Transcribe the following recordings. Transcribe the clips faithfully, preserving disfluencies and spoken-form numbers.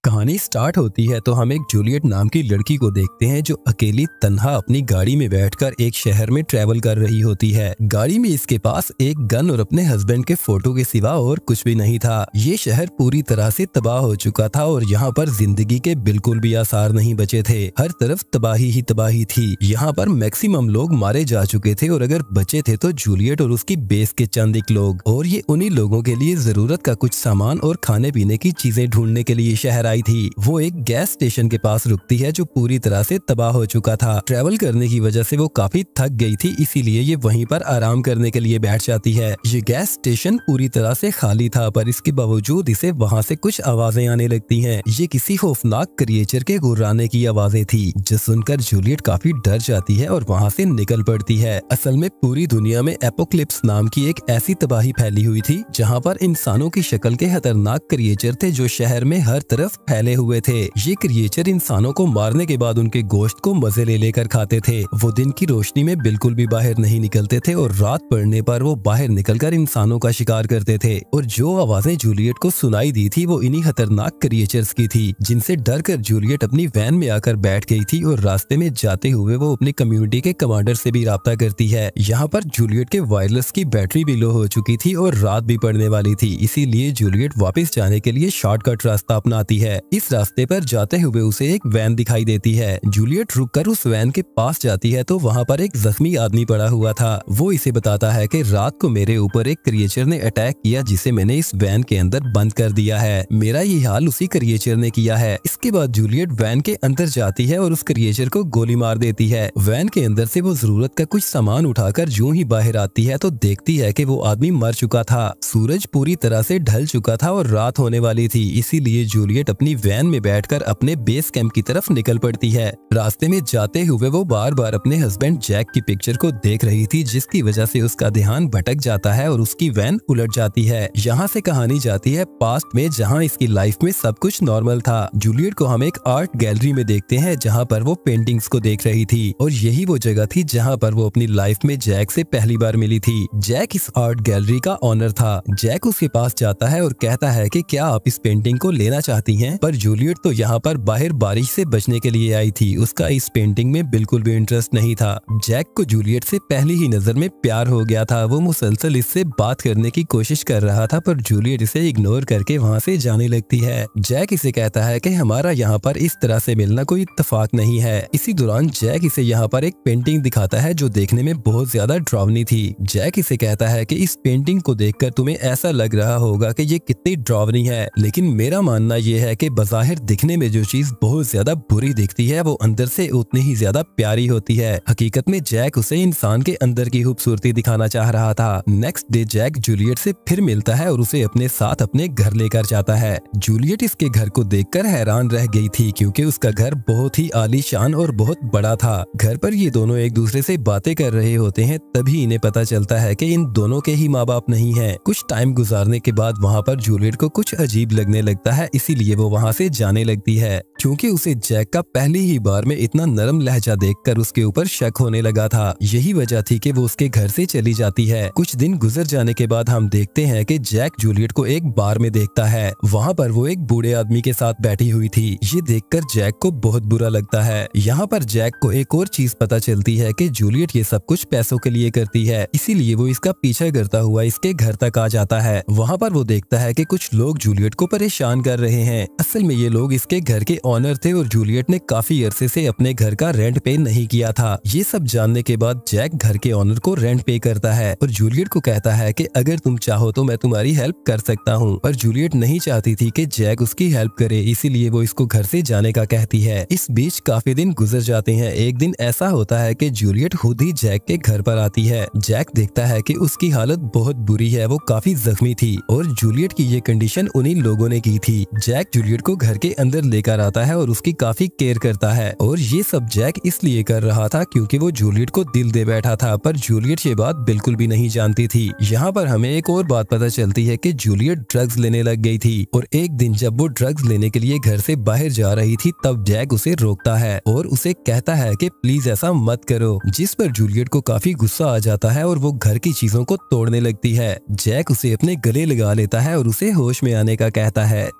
कहानी स्टार्ट होती है तो हम एक जूलियट नाम की लड़की को देखते हैं जो अकेली तन्हा अपनी गाड़ी में बैठकर एक शहर में ट्रेवल कर रही होती है। गाड़ी में इसके पास एक गन और अपने हस्बैंड के फोटो के सिवा और कुछ भी नहीं था। ये शहर पूरी तरह से तबाह हो चुका था और यहाँ पर जिंदगी के बिल्कुल भी आसार नहीं बचे थे। हर तरफ तबाही ही तबाही थी। यहाँ पर मैक्सिमम लोग मारे जा चुके थे और अगर बचे थे तो जूलियट और उसकी बेस के चंद एक लोग, और ये उन्हीं लोगों के लिए जरूरत का कुछ सामान और खाने पीने की चीजें ढूंढने के लिए शहर आई थी। वो एक गैस स्टेशन के पास रुकती है जो पूरी तरह से तबाह हो चुका था। ट्रेवल करने की वजह से वो काफी थक गई थी, इसीलिए ये वहीं पर आराम करने के लिए बैठ जाती है। ये गैस स्टेशन पूरी तरह से खाली था, पर इसके बावजूद इसे वहाँ से कुछ आवाजें आने लगती हैं। ये किसी खौफनाक क्रिएचर के गुर्राने की आवाजें थी, जो सुनकर जूलियट काफी डर जाती है और वहाँ से निकल पड़ती है। असल में पूरी दुनिया में एपोक्लिप्स नाम की एक ऐसी तबाही फैली हुई थी जहाँ पर इंसानों की शक्ल के खतरनाक क्रिएचर थे जो शहर में हर तरफ फैले हुए थे। ये क्रिएचर इंसानों को मारने के बाद उनके गोश्त को मजे ले लेकर खाते थे। वो दिन की रोशनी में बिल्कुल भी बाहर नहीं निकलते थे और रात पड़ने पर वो बाहर निकलकर इंसानों का शिकार करते थे। और जो आवाजें जूलियट को सुनाई दी थी वो इन्हीं खतरनाक क्रिएचर्स की थी, जिनसे डर कर जूलियट अपनी वैन में आकर बैठ गई थी और रास्ते में जाते हुए वो अपनी कम्युनिटी के कमांडर से भी राब्ता करती है। यहाँ पर जूलियट के वायरलेस की बैटरी भी लो हो चुकी थी और रात भी पड़ने वाली थी, इसीलिए जूलियट वापस जाने के लिए शॉर्टकट रास्ता अपनाती है। इस रास्ते पर जाते हुए उसे एक वैन दिखाई देती है। जूलियट रुककर उस वैन के पास जाती है तो वहाँ पर एक जख्मी आदमी पड़ा हुआ था। वो इसे बताता है कि रात को मेरे ऊपर एक क्रिएचर ने अटैक किया जिसे मैंने इस वैन के अंदर बंद कर दिया है। मेरा ये हाल उसी क्रिएचर ने किया है। इसके बाद जूलियट वैन के अंदर जाती है और उस क्रिएचर को गोली मार देती है। वैन के अंदर से वो जरूरत का कुछ सामान उठाकर जो ही बाहर आती है तो देखती है कि वो आदमी मर चुका था। सूरज पूरी तरह से ढल चुका था और रात होने वाली थी, इसीलिए जूलियट अपनी वैन में बैठकर अपने बेस कैंप की तरफ निकल पड़ती है। रास्ते में जाते हुए वो बार बार अपने हस्बैंड जैक की पिक्चर को देख रही थी, जिसकी वजह से उसका ध्यान भटक जाता है और उसकी वैन उलट जाती है। यहाँ से कहानी जाती है पास्ट में, जहाँ इसकी लाइफ में सब कुछ नॉर्मल था। जूलियट को हम एक आर्ट गैलरी में देखते हैं जहाँ पर वो पेंटिंग्स को देख रही थी, और यही वो जगह थी जहाँ पर वो अपनी लाइफ में जैक से पहली बार मिली थी। जैक इस आर्ट गैलरी का ऑनर था। जैक उसके पास जाता है और कहता है कि क्या आप इस पेंटिंग को लेना चाहती हैं? पर जूलियट तो यहाँ पर बाहर बारिश से बचने के लिए आई थी। उसका इस पेंटिंग में बिल्कुल भी इंटरेस्ट नहीं था। जैक को जूलियट से पहली ही नजर में प्यार हो गया था। वो मुसलसल इससे बात करने की कोशिश कर रहा था, पर जूलियट इसे इग्नोर करके वहाँ से जाने लगती है। जैक इसे कहता है कि हमारा यहाँ पर इस तरह से मिलना कोई इत्तेफाक नहीं है। इसी दौरान जैक इसे यहाँ पर एक पेंटिंग दिखाता है जो देखने में बहुत ज्यादा डरावनी थी। जैक इसे कहता है कि इस पेंटिंग को देखकर तुम्हें ऐसा लग रहा होगा कि ये कितनी डरावनी है, लेकिन मेरा मानना ये है कि बज़ाहिर दिखने में जो चीज बहुत ज्यादा बुरी दिखती है वो अंदर से उतनी ही ज्यादा प्यारी होती है। हकीकत में जैक उसे इंसान के अंदर की खूबसूरती दिखाना चाह रहा था। नेक्स्ट डे जैक जूलियट से फिर मिलता है और उसे अपने साथ अपने घर लेकर जाता है। जूलियट इसके घर को देखकर हैरान रह गई थी, क्योंकि उसका घर बहुत ही आलीशान और बहुत बड़ा था। घर पर ये दोनों एक दूसरे से बातें कर रहे होते हैं, तभी इन्हें पता चलता है कि इन दोनों के ही माँ बाप नहीं है। कुछ टाइम गुजारने के बाद वहाँ पर जूलियट को कुछ अजीब लगने लगता है, इसीलिए वो वहाँ से जाने लगती है, क्योंकि उसे जैक का पहली ही बार में इतना नरम लहजा देखकर उसके ऊपर शक होने लगा था। यही वजह थी कि वो उसके घर से चली जाती है। कुछ दिन गुजर जाने के बाद हम देखते हैं कि जैक जूलियट को एक बार में देखता है। वहाँ पर वो एक बूढ़े आदमी के साथ बैठी हुई थी। ये देखकर जैक को बहुत बुरा लगता है। यहाँ पर जैक को एक और चीज पता चलती है कि जूलियट ये सब कुछ पैसों के लिए करती है, इसीलिए वो इसका पीछा करता हुआ इसके घर तक आ जाता है। वहाँ पर वो देखता है कि कुछ लोग जूलियट को परेशान कर रहे हैं। असल में ये लोग इसके घर के ऑनर थे और जूलियट ने काफी अरसे से अपने घर का रेंट पे नहीं किया था। ये सब जानने के बाद जैक घर के ऑनर को रेंट पे करता है और जूलियट को कहता है कि अगर तुम चाहो तो मैं तुम्हारी हेल्प कर सकता हूँ। पर जूलियट नहीं चाहती थी कि जैक उसकी हेल्प करे, इसीलिए वो इसको घर से जाने का कहती है। इस बीच काफी दिन गुजर जाते हैं। एक दिन ऐसा होता है कि जूलियट खुद ही जैक के घर पर आती है। जैक देखता है कि उसकी हालत बहुत बुरी है, वो काफी जख्मी थी और जूलियट की ये कंडीशन उन्हीं लोगों ने की थी। जैक जूलियट को घर के अंदर लेकर आता है और उसकी काफी केयर करता है, और ये सब जैक इसलिए कर रहा था क्योंकि वो जूलियट को दिल दे बैठा था। पर जूलियट ये बात बिल्कुल भी नहीं जानती थी। यहाँ पर हमें एक और बात पता चलती है कि जूलियट ड्रग्स लेने लग गई थी, और एक दिन जब वो ड्रग्स लेने के लिए घर से बाहर जा रही थी तब जैक उसे रोकता है और उसे कहता है कि प्लीज ऐसा मत करो, जिस पर जूलियट को काफी गुस्सा आ जाता है और वो घर की चीजों को तोड़ने लगती है। जैक उसे अपने गले लगा लेता है और उसे होश में आने का कहता है।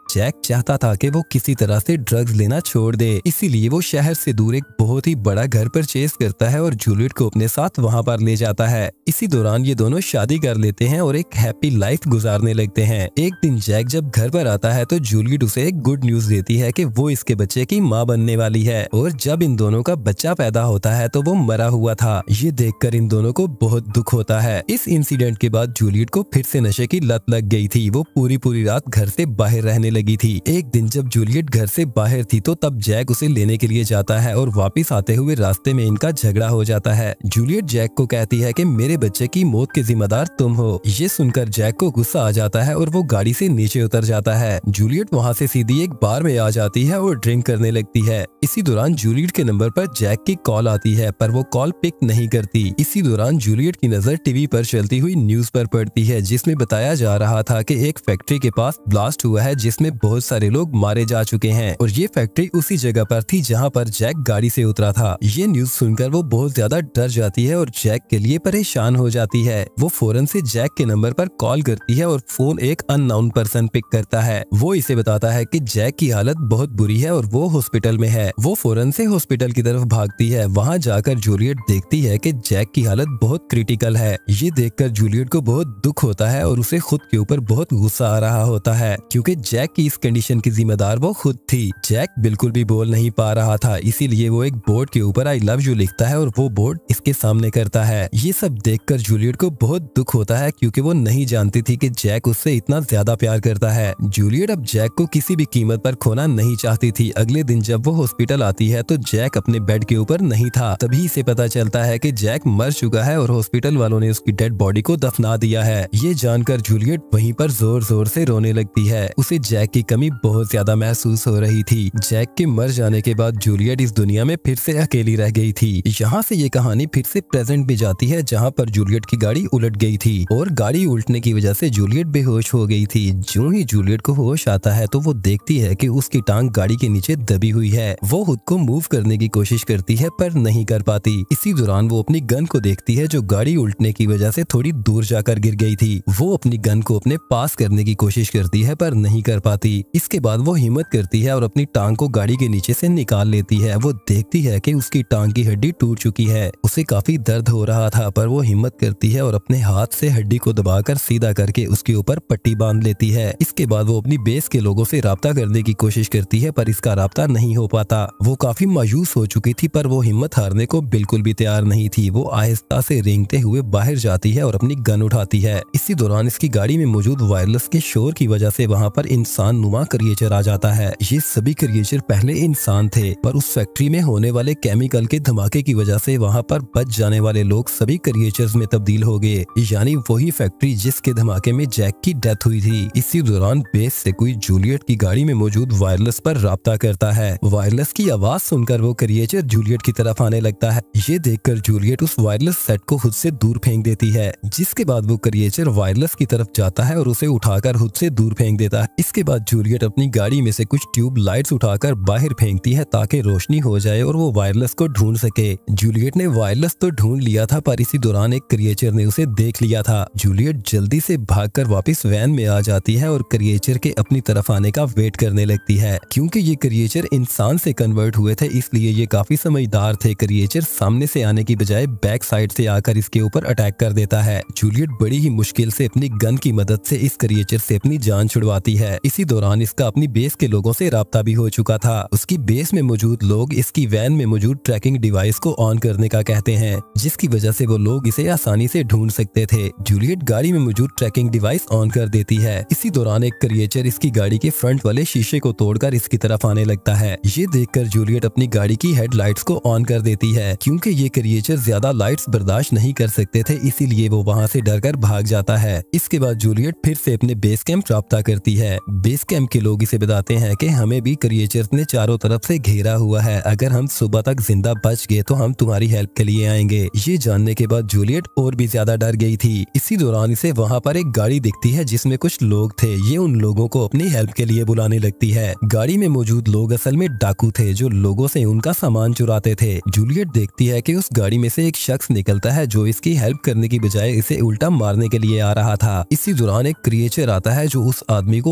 जैक चाहता था कि वो किसी तरह से ड्रग्स लेना छोड़ दे, इसीलिए वो शहर से दूर एक बहुत ही बड़ा घर परचेज करता है और जूलियट को अपने साथ वहाँ पर ले जाता है। इसी दौरान ये दोनों शादी कर लेते हैं और एक हैप्पी लाइफ गुजारने लगते हैं। एक दिन जैक जब घर पर आता है तो जूलियट उसे एक गुड न्यूज देती है कि वो इसके बच्चे की माँ बनने वाली है और जब इन दोनों का बच्चा पैदा होता है तो वो मरा हुआ था। ये देखकर इन दोनों को बहुत दुख होता है। इस इंसिडेंट के बाद जूलियट को फिर से नशे की लत लग गई थी। वो पूरी पूरी रात घर से बाहर रहने लगी थी। एक दिन जब जूलियट घर से बाहर थी तो तब जैक उसे लेने के लिए जाता है और वापस आते हुए रास्ते में इनका झगड़ा हो जाता है। जूलियट जैक को कहती है कि मेरे बच्चे की मौत के जिम्मेदार तुम हो। ये सुनकर जैक को गुस्सा आ जाता है और वो गाड़ी से नीचे उतर जाता है। जूलियट वहाँ से सीधी एक बार में आ जाती है और ड्रिंक करने लगती है। इसी दौरान जूलियट के नंबर पर जैक की कॉल आती है पर वो कॉल पिक नहीं करती। इसी दौरान जूलियट की नजर टीवी पर चलती हुई न्यूज पर पड़ती है जिसमें बताया जा रहा था कि एक फैक्ट्री के पास ब्लास्ट हुआ है जिसमें बहुत सारे लोग मारे जा चुके हैं और ये फैक्ट्री उसी जगह पर थी जहाँ पर जैक गाड़ी से उतरा था। ये न्यूज सुनकर वो बहुत ज्यादा डर जाती है और जैक के लिए परेशान हो जाती है। वो फौरन से जैक के नंबर पर कॉल करती है और फोन एक अननोन पर्सन पिक करता है। वो इसे बताता है कि जैक की हालत बहुत बुरी है और वो हॉस्पिटल में है। वो फौरन से हॉस्पिटल की तरफ भागती है। वहाँ जाकर जूलियट देखती है कि जैक की हालत बहुत क्रिटिकल है। ये देखकर जूलियट को बहुत दुख होता है और उसे खुद के ऊपर बहुत गुस्सा आ रहा होता है क्योंकि जैक की इस कंडीशन की जिम्मेदार वो खुद थी। जैक बिल्कुल भी बोल नहीं पा रहा था, इसीलिए वो एक बोर्ड के ऊपर आई लव यू लिखता है और वो बोर्ड इसके सामने करता है। ये सब देखकर जूलियट को बहुत दुख होता है क्योंकि वो नहीं जानती थी कि जैक उससे इतना ज्यादा प्यार करता है। जूलियट अब जैक को किसी भी कीमत पर खोना नहीं चाहती थी। अगले दिन जब वो हॉस्पिटल आती है तो जैक अपने बेड के ऊपर नहीं था। तभी से पता चलता है कि जैक मर चुका है और हॉस्पिटल वालों ने उसकी डेड बॉडी को दफना दिया है। ये जानकर जूलियट वहीं पर जोर जोर से रोने लगती है। उसे जैक की कमी बहुत ज्यादा महसूस हो रही थी। जैक के मर जाने के बाद जूलियट इस दुनिया में फिर से अकेली रह गई थी। यहाँ से ये कहानी फिर से प्रेजेंट में जाती है जहाँ पर जूलियट की गाड़ी उलट गई थी और गाड़ी उल्टने की वजह से जूलियट बेहोश हो गई थी। जो ही जूलियट को होश आता है तो वो देखती है कि उसकी टांग गाड़ी के नीचे दबी हुई है। वो खुद को मूव करने की कोशिश करती है पर नहीं कर पाती। इसी दौरान वो अपनी गन को देखती है जो गाड़ी उल्टने की वजह से थोड़ी दूर जाकर गिर गई थी। वो अपनी गन को अपने पास करने की कोशिश करती है पर नहीं कर पाती। इसके बाद वो हिम्मत करती है और अपनी टांग को गाड़ी के नीचे से निकाल लेती है। वो देखती है कि उसकी टांग की हड्डी टूट चुकी है। उसे काफी दर्द हो रहा था पर वो हिम्मत करती है और अपने हाथ से हड्डी को दबाकर सीधा करके उसके ऊपर पट्टी बांध लेती है। इसके बाद वो अपनी बेस के लोगों से राब्ता करने की कोशिश करती है पर इसका राब्ता नहीं हो पाता। वो काफी मायूस हो चुकी थी पर वो हिम्मत हारने को बिल्कुल भी तैयार नहीं थी। वो आहिस्ता से रेंगते हुए बाहर जाती है और अपनी गन उठाती है। इसी दौरान इसकी गाड़ी में मौजूद वायरलेस के शोर की वजह से वहाँ पर इंसान नुमा क्रिएचर आ जाता है। ये सभी क्रिएचर पहले इंसान थे पर उस फैक्ट्री में होने वाले केमिकल के धमाके की वजह से वहाँ पर बच जाने वाले लोग सभी क्रिएचर्स में तब्दील हो गए, यानी वही फैक्ट्री जिसके धमाके में जैक की डेथ हुई थी। इसी दौरान बेस से कोई जूलियट की गाड़ी में मौजूद वायरलेस पर राब्ता करता है। वायरलेस की आवाज सुनकर वो क्रिएचर जूलियट की तरफ आने लगता है। ये देखकर जूलियट उस वायरलेस सेट को खुद से दूर फेंक देती है, जिसके बाद वो क्रिएचर वायरलेस की तरफ जाता है और उसे उठाकर खुद से दूर फेंक देता है। इसके बाद जूलियट अपनी गाड़ी में से कुछ ट्यूब लाइट्स उठाकर बाहर फेंकती है ताकि रोशनी हो जाए और वो वायरलेस को ढूंढ सके। जूलियट ने वायरलेस तो ढूंढ लिया था पर इसी दौरान एक क्रिएचर ने उसे देख लिया था। जूलियट जल्दी से भागकर वापस वैन में आ जाती है और क्रिएचर के अपनी तरफ आने का वेट करने लगती है। क्योंकि ये क्रिएचर इंसान से कन्वर्ट हुए थे इसलिए ये काफी समझदार थे। क्रिएचर सामने से आने की बजाय बैक साइड से आकर इसके ऊपर अटैक कर देता है। जूलियट बड़ी ही मुश्किल से अपनी गन की मदद से इस क्रिएचर से अपनी जान छुड़वाती है। इसी दौरान इसका अपनी बेस के लोगों से राब्ता भी हो चुका था। उसकी बेस में मौजूद लोग इसकी वैन में मौजूद ट्रैकिंग डिवाइस को ऑन करने का कहते हैं, जिसकी वजह से वो लोग इसे आसानी से ढूंढ सकते थे। जूलियट गाड़ी में मौजूद ट्रैकिंग डिवाइस ऑन कर देती है। इसी दौरान एक क्रिएचर इसकी गाड़ी के फ्रंट वाले शीशे को तोड़कर इसकी तरफ आने लगता है। ये देखकर जूलियट अपनी गाड़ी की हेडलाइट्स को ऑन कर देती है। क्योंकि ये क्रिएचर ज्यादा लाइट्स बर्दाश्त नहीं कर सकते थे इसीलिए वो वहाँ से डरकर भाग जाता है। इसके बाद जूलियट फिर से अपने बेस कैंप राब्ता करती है। बेस कैंप के लोग इसे बताते हैं कि हमें भी क्रिएचर्स ने चारों तरफ से घेरा हुआ है, अगर हम सुबह तक जिंदा बच गए तो हम तुम्हारी हेल्प के लिए आएंगे। ये जानने के बाद जूलियट और भी ज्यादा डर गई थी। इसी दौरान इसे वहाँ पर एक गाड़ी दिखती है जिसमें कुछ लोग थे। ये उन लोगों को अपनी हेल्प के लिए बुलाने लगती है। गाड़ी में मौजूद लोग असल में डाकू थे जो लोगों से उनका सामान चुराते थे। जूलियट देखती है कि उस गाड़ी में से एक शख्स निकलता है जो इसकी हेल्प करने की बजाय इसे उल्टा मारने के लिए आ रहा था। इसी दौरान एक क्रिएचर आता है जो उस आदमी को वहीं पर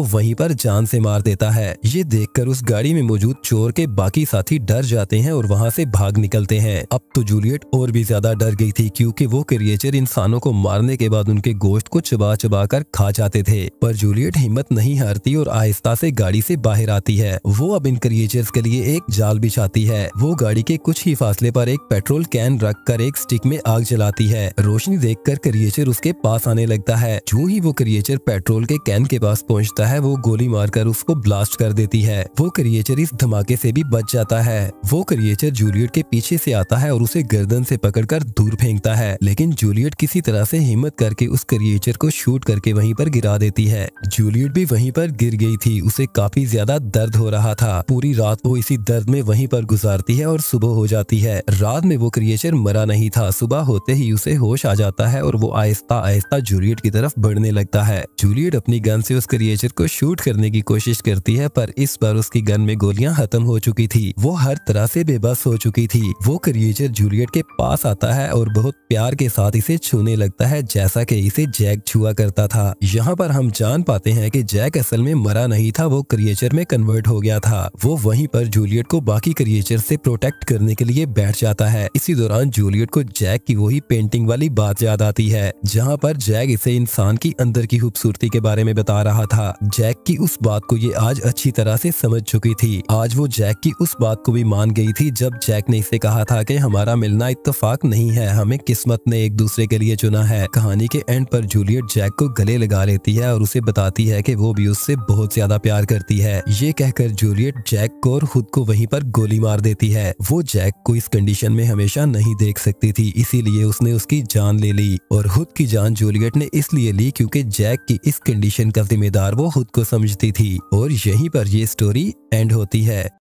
पर जान से मार देता है। ये देखकर उस गाड़ी में मौजूद चोर के बाकी साथी डर जाते हैं और वहाँ से भाग निकलते हैं। अब तो जूलियट और भी ज्यादा डर गई थी, क्योंकि वो क्रिएचर इंसानों को मारने के बाद उनके गोश्त को चबा चबा कर खा जाते थे। पर जूलियट हिम्मत नहीं हारती और आहिस्ता से गाड़ी से बाहर आती है। वो अब इन क्रिएचर्स के लिए एक जाल बिछाती है। वो गाड़ी के कुछ ही फासले पर एक पेट्रोल कैन रख कर एक स्टिक में आग जलाती है। रोशनी देखकर क्रिएचर उसके पास आने लगता है। जो ही वो क्रिएचर पेट्रोल के कैन के पास पहुंचता है, वो गोली मारकर उसको ब्लास्ट कर देती है। वो क्रिएचर इस धमाके से भी बच जाता है। वो क्रिएचर जूलियट के पीछे से आता है और उसे गर्दन से पकड़कर दूर फेंकता है, लेकिन जूलियट किसी तरह से हिम्मत करके उस क्रिएचर को शूट करके वहीं पर गिरा देती है। जूलियट भी वहीं पर गिर गई थी। उसे काफी ज्यादा दर्द हो रहा था। पूरी रात वो इसी दर्द में वहीं पर गुजारती है और सुबह हो जाती है। रात में वो क्रिएचर मरा नहीं था। सुबह होते ही उसे होश आ जाता है और वो आहिस्ता आहिस्ता जूलियट की तरफ बढ़ने लगता है। जूलियट अपनी गन से उस क्रिएचर को शूट करने की कोशिश करती है, पर इस बार उसकी गन में गोलियां खत्म हो चुकी थी। वो हर तरह से बेबस हो चुकी थी। वो क्रिएचर जूलियट के पास आता है और बहुत प्यार के साथ इसे छूने लगता है, जैसा कि इसे जैक छुआ करता था। यहाँ पर हम जान पाते हैं कि जैक असल में मरा नहीं था, वो क्रिएचर में कन्वर्ट हो गया था। वो वहीं पर जूलियट को बाकी क्रिएचर से प्रोटेक्ट करने के लिए बैठ जाता है। इसी दौरान जूलियट को जैक की वही पेंटिंग वाली बात याद आती है, जहाँ पर जैक इसे इंसान की अंदर की खूबसूरती के बारे में बता रहा था। जैक की उस बात को ये आज अच्छी तरह से समझ चुकी थी। आज वो जैक की उस बात को भी मान गई थी जब जैक ने इसे कहा था कि हमारा मिलना इत्तेफाक नहीं है, हमें किस्मत ने एक दूसरे के लिए चुना है। कहानी के एंड पर जूलियट जैक को गले लगा लेती है और उसे बताती है कि वो भी उससे बहुत ज्यादा प्यार करती है। ये कहकर जूलियट जैक को और खुद को वहीं पर गोली मार देती है। वो जैक को इस कंडीशन में हमेशा नहीं देख सकती थी, इसीलिए उसने उसकी जान ले ली। और खुद की जान जूलियट ने इसलिए ली क्योंकि जैक की इस कंडीशन का जिम्मेदार वो खुद को समझती थी। और यहीं पर ये स्टोरी एंड होती है।